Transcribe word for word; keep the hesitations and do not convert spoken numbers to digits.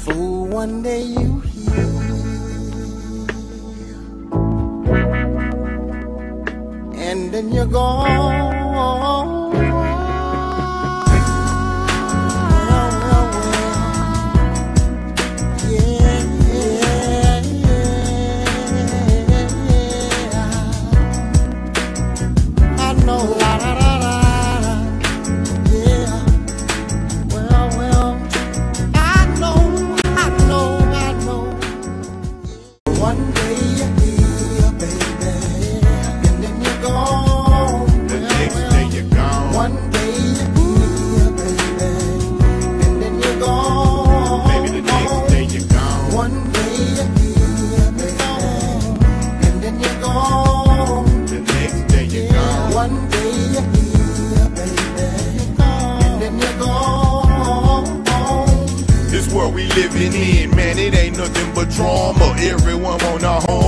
fool, one day you hear, and then you're gone. We living in, man, it ain't nothing but drama. Everyone want a home.